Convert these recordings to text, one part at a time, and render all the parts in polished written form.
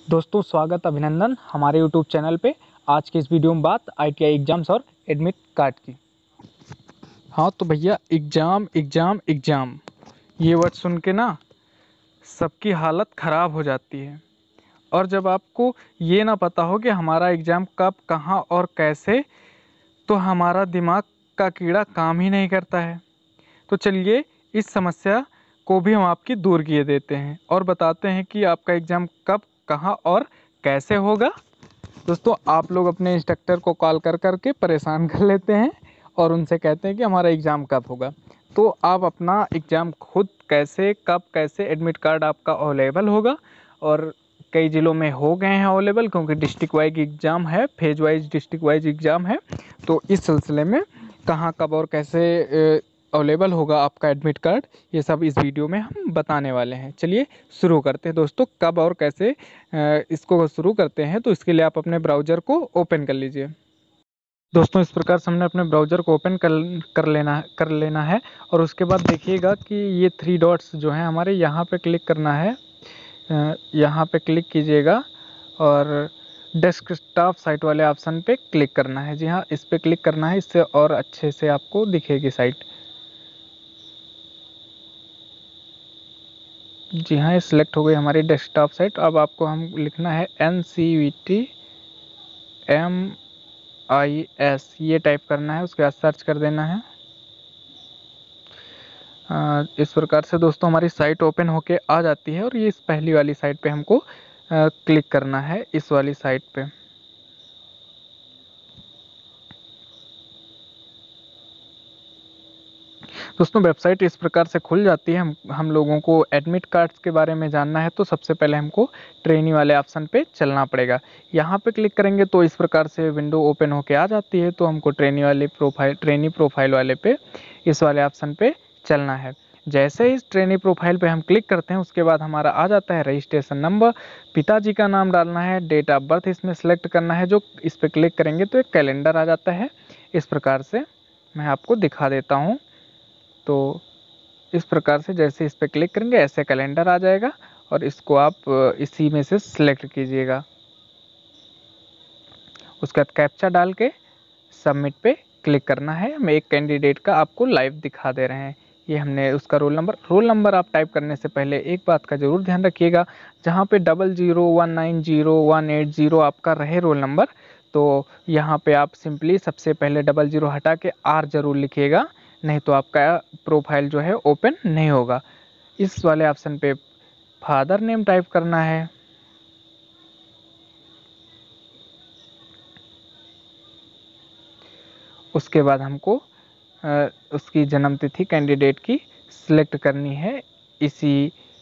दोस्तों स्वागत अभिनंदन हमारे YouTube चैनल पे। आज के इस वीडियो में बात ITI एग्ज़ाम्स और एडमिट कार्ड की। हाँ तो भैया एग्ज़ाम एग्ज़ाम एग्ज़ाम ये वर्ड सुन के ना सबकी हालत ख़राब हो जाती है। और जब आपको ये ना पता हो कि हमारा एग्ज़ाम कब कहाँ और कैसे, तो हमारा दिमाग का कीड़ा काम ही नहीं करता है। तो चलिए इस समस्या को भी हम आपकी दूर किए देते हैं और बताते हैं कि आपका एग्ज़ाम कब कहाँ और कैसे होगा। दोस्तों आप लोग अपने इंस्ट्रक्टर को कॉल कर कर के परेशान कर लेते हैं और उनसे कहते हैं कि हमारा एग्ज़ाम कब होगा। तो आप अपना एग्ज़ाम खुद कैसे कब कैसे एडमिट कार्ड आपका अवेलेबल होगा, और कई ज़िलों में हो गए हैं अवेलेबल, क्योंकि डिस्ट्रिक्ट वाइज एग्ज़ाम है, phase wise district wise exam है। तो इस सिलसिले में कहाँ कब और कैसे अवेलेबल होगा आपका एडमिट कार्ड, ये सब इस वीडियो में हम बताने वाले हैं। चलिए शुरू करते हैं दोस्तों, कब और कैसे इसको शुरू करते हैं। तो इसके लिए आप अपने ब्राउज़र को ओपन कर लीजिए। दोस्तों इस प्रकार से हमने अपने ब्राउज़र को ओपन कर लेना है और उसके बाद देखिएगा कि ये 3 डॉट्स जो हैं हमारे, यहाँ पे क्लिक करना है। यहाँ पे क्लिक कीजिएगा और डेस्कटॉप साइट वाले ऑप्शन पे क्लिक करना है। जी हाँ, इस पे क्लिक करना है, इससे और अच्छे से आपको दिखेगी साइट। जी हाँ, ये सिलेक्ट हो गई हमारी डेस्कटॉप साइट। अब आपको हम लिखना है NCVT MIS, ये टाइप करना है, उसके बाद सर्च कर देना है। इस प्रकार से दोस्तों हमारी साइट ओपन होके आ जाती है और ये इस पहली वाली साइट पे हमको क्लिक करना है, इस वाली साइट पे। दोस्तों वेबसाइट इस प्रकार से खुल जाती है। हम लोगों को एडमिट कार्ड्स के बारे में जानना है, तो सबसे पहले हमको ट्रेनी वाले ऑप्शन पे चलना पड़ेगा। यहाँ पे क्लिक करेंगे तो इस प्रकार से विंडो ओपन होके आ जाती है। तो हमको ट्रेनी प्रोफाइल वाले पे, इस वाले ऑप्शन पे चलना है। जैसे ही इस ट्रेनी प्रोफाइल पे हम क्लिक करते हैं, उसके बाद हमारा आ जाता है रजिस्ट्रेशन नंबर, पिताजी का नाम डालना है, डेट ऑफ बर्थ इसमें सेलेक्ट करना है। जो इस पर क्लिक करेंगे तो एक कैलेंडर आ जाता है। इस प्रकार से मैं आपको दिखा देता हूँ। तो इस प्रकार से जैसे इस पर क्लिक करेंगे ऐसे कैलेंडर आ जाएगा और इसको आप इसी में से सिलेक्ट कीजिएगा। उसके बाद कैप्चा डाल के सबमिट पे क्लिक करना है। हम एक कैंडिडेट का आपको लाइव दिखा दे रहे हैं। ये हमने उसका रोल नंबर आप टाइप करने से पहले एक बात का ज़रूर ध्यान रखिएगा, जहाँ पे 00190180 आपका रहे रोल नंबर, तो यहाँ पे आप सिंपली सबसे पहले 00 हटा के R ज़रूर लिखिएगा, नहीं तो आपका प्रोफाइल जो है ओपन नहीं होगा। इस वाले ऑप्शन पे फादर नेम टाइप करना है। उसके बाद हमको उसकी जन्म तिथि कैंडिडेट की सिलेक्ट करनी है। इसी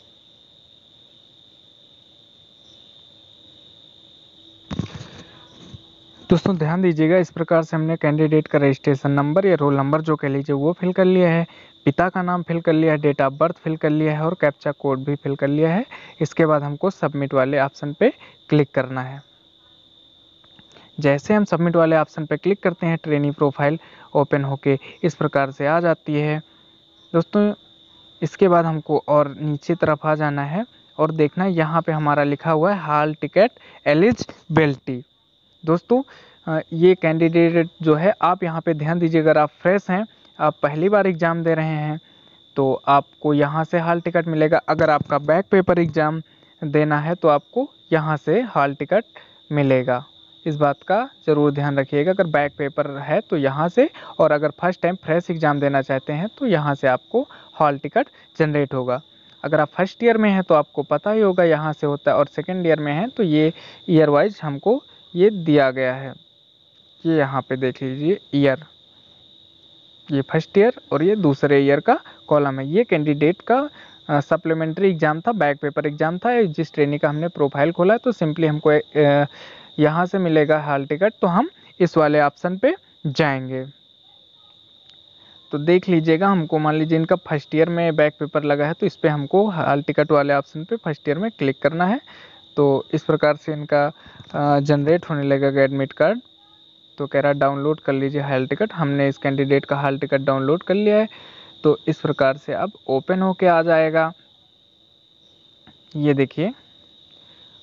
दोस्तों ध्यान दीजिएगा, इस प्रकार से हमने कैंडिडेट का रजिस्ट्रेशन नंबर या रोल नंबर जो कह लीजिए वो फिल कर लिया है, पिता का नाम फिल कर लिया है, डेट ऑफ बर्थ फिल कर लिया है और कैप्चा कोड भी फिल कर लिया है। इसके बाद हमको सबमिट वाले ऑप्शन पे क्लिक करना है। जैसे हम सबमिट वाले ऑप्शन पे क्लिक करते हैं, ट्रेनी प्रोफाइल ओपन होके इस प्रकार से आ जाती है। दोस्तों इसके बाद हमको और नीचे तरफ आ जाना है और देखना है यहाँ पे हमारा लिखा हुआ है हाल टिकट एलिजिबिलिटी। दोस्तों ये कैंडिडेट जो है, आप यहाँ पे ध्यान दीजिए, अगर आप फ्रेश हैं, आप पहली बार एग्ज़ाम दे रहे हैं, तो आपको यहाँ से हाल टिकट मिलेगा। अगर आपका बैक पेपर एग्ज़ाम देना है तो आपको यहाँ से हाल टिकट मिलेगा। इस बात का ज़रूर ध्यान रखिएगा, अगर बैक पेपर है तो यहाँ से, और अगर फर्स्ट टाइम फ्रेश एग्ज़ाम देना चाहते हैं तो यहाँ से आपको हॉल टिकट जनरेट होगा। अगर आप फर्स्ट ईयर में हैं तो आपको पता ही होगा यहाँ से होता है, और सेकेंड ईयर में हैं तो ये ईयर वाइज हमको ये दिया गया है। ये यहाँ पे देख लीजिए ईयर, ये फर्स्ट ईयर और ये दूसरे ईयर का कॉलम है। ये कैंडिडेट का सप्लीमेंट्री एग्ज़ाम था, बैक पेपर एग्ज़ाम था। जिस ट्रेनिंग का हमने प्रोफाइल खोला है, तो सिंपली हमको यहाँ से मिलेगा हाल टिकट, तो हम इस वाले ऑप्शन पे जाएंगे। तो देख लीजिएगा, हमको मान लीजिए इनका फर्स्ट ईयर में बैक पेपर लगा है, तो इस पर हमको हाल टिकट वाले ऑप्शन पे फर्स्ट ईयर में क्लिक करना है। तो इस प्रकार से इनका जनरेट होने लगेगा एडमिट कार्ड। तो कह रहा है डाउनलोड कर लीजिए हाल टिकट। हमने इस कैंडिडेट का हाल टिकट डाउनलोड कर लिया है। तो इस प्रकार से अब ओपन होके आ जाएगा। ये देखिए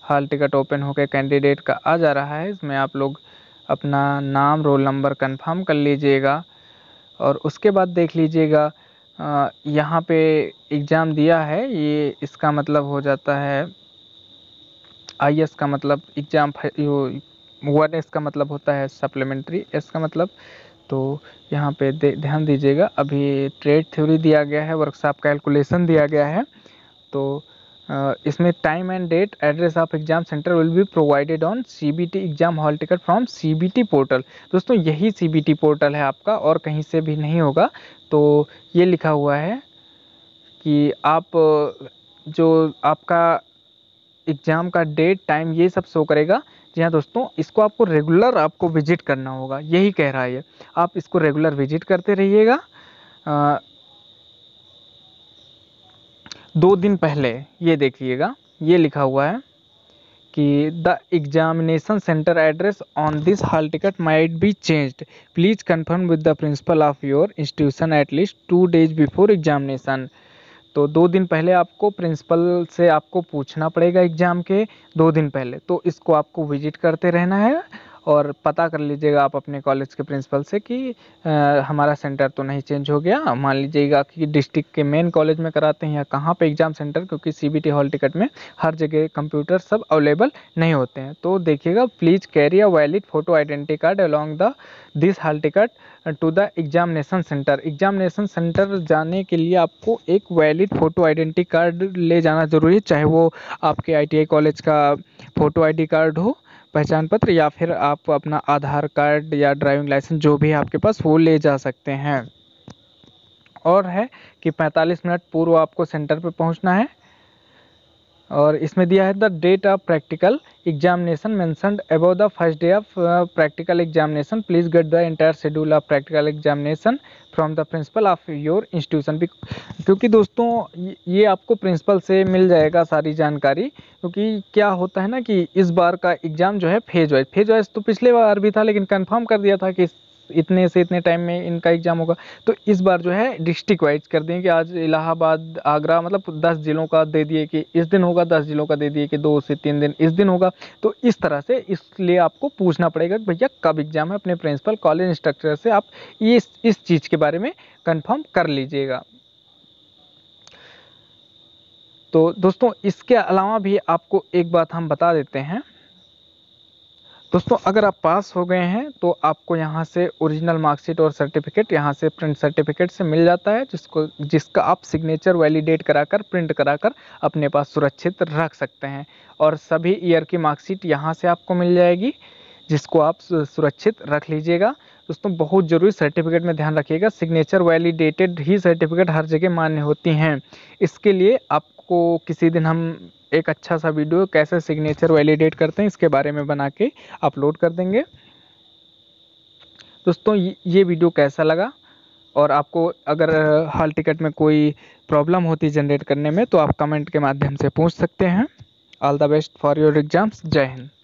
हॉल टिकट ओपन होकर कैंडिडेट का आ जा रहा है। इसमें आप लोग अपना नाम, रोल नंबर कंफर्म कर लीजिएगा और उसके बाद देख लीजिएगा यहाँ पे एग्ज़ाम दिया है, ये इसका मतलब हो जाता है IS का मतलब एग्ज़ाम 1S का मतलब होता है सप्लीमेंट्री, S का मतलब, तो यहाँ पे ध्यान दीजिएगा। अभी ट्रेड थ्योरी दिया गया है, वर्कशॉप कैलकुलेशन दिया गया है। तो इसमें time and date, address of exam centre will be provided on CBT exam hall ticket from CBT portal. दोस्तों यही CBT पोर्टल है आपका और कहीं से भी नहीं होगा। तो ये लिखा हुआ है कि आप जो आपका एग्ज़ाम का डेट, टाइम, ये सब शो करेगा। जी हाँ दोस्तों, इसको आपको रेगुलर आपको विजिट करना होगा, यही कह रहा है ये। आप इसको रेगुलर विजिट करते रहिएगा। 2 दिन पहले ये देखिएगा, ये लिखा हुआ है कि the examination centre address on this hall ticket might be changed, please confirm with the principal of your institution at least 2 days before examination. तो 2 दिन पहले आपको प्रिंसिपल से आपको पूछना पड़ेगा एग्ज़ाम के 2 दिन पहले। तो इसको आपको विजिट करते रहना है और पता कर लीजिएगा आप अपने कॉलेज के प्रिंसिपल से कि हमारा सेंटर तो नहीं चेंज हो गया। मान लीजिएगा कि डिस्ट्रिक्ट के मेन कॉलेज में कराते हैं या कहाँ पे एग्ज़ाम सेंटर, क्योंकि CBT हॉल टिकट में हर जगह कंप्यूटर सब अवेलेबल नहीं होते हैं। तो देखिएगा, please carry a valid photo identity card along the this hall ticket to the examination centre. Examination centre जाने के लिए आपको एक वैलिड फ़ोटो आइडेंटिटी कार्ड ले जाना ज़रूरी है, चाहे वो आपके ITI कॉलेज का फ़ोटो ID कार्ड हो, पहचान पत्र, या फिर आप अपना आधार कार्ड या ड्राइविंग लाइसेंस जो भी आपके पास वो ले जा सकते हैं। और है कि 45 मिनट पूर्व आपको सेंटर पे पहुंचना है। और इसमें दिया है the date of practical examination mentioned above the first day of practical examination, please get the entire schedule of practical examination from the principal of your institution. क्योंकि दोस्तों ये आपको प्रिंसिपल से मिल जाएगा सारी जानकारी। क्योंकि क्या होता है ना कि इस बार का एग्ज़ाम जो है फेज वाइज तो पिछले बार भी था, लेकिन कंफर्म कर दिया था कि इतने से इतने टाइम में इनका एग्ज़ाम होगा। तो इस बार जो है डिस्ट्रिक्ट वाइज कर दें कि आज इलाहाबाद, आगरा, मतलब 10 जिलों का दे दिए कि इस दिन होगा, 10 जिलों का दे दिए कि 2 से 3 दिन इस दिन होगा। तो इस तरह से, इसलिए आपको पूछना पड़ेगा कि भैया कब एग्ज़ाम है। अपने प्रिंसिपल, कॉलेज इंस्ट्रक्टर से आप इस चीज़ के बारे में कंफर्म कर लीजिएगा। तो दोस्तों इसके अलावा भी आपको एक बात हम बता देते हैं। दोस्तों अगर आप पास हो गए हैं तो आपको यहाँ से ओरिजिनल मार्कशीट और सर्टिफिकेट यहाँ से प्रिंट सर्टिफिकेट से मिल जाता है, जिसका आप सिग्नेचर वैलिडेट कराकर, प्रिंट कराकर अपने पास सुरक्षित रख सकते हैं। और सभी ईयर की मार्कशीट यहाँ से आपको मिल जाएगी, जिसको आप सुरक्षित रख लीजिएगा। दोस्तों बहुत ज़रूरी, सर्टिफिकेट में ध्यान रखिएगा, सिग्नेचर वैलिडेटेड ही सर्टिफिकेट हर जगह मान्य होती हैं। इसके लिए आपको किसी दिन हम एक अच्छा सा वीडियो कैसे सिग्नेचर वैलिडेट करते हैं इसके बारे में बना के अपलोड कर देंगे। दोस्तों ये वीडियो कैसा लगा, और आपको अगर हॉल टिकट में कोई प्रॉब्लम होती जनरेट करने में, तो आप कमेंट के माध्यम से पूछ सकते हैं। All the best for your exams. जय हिंद।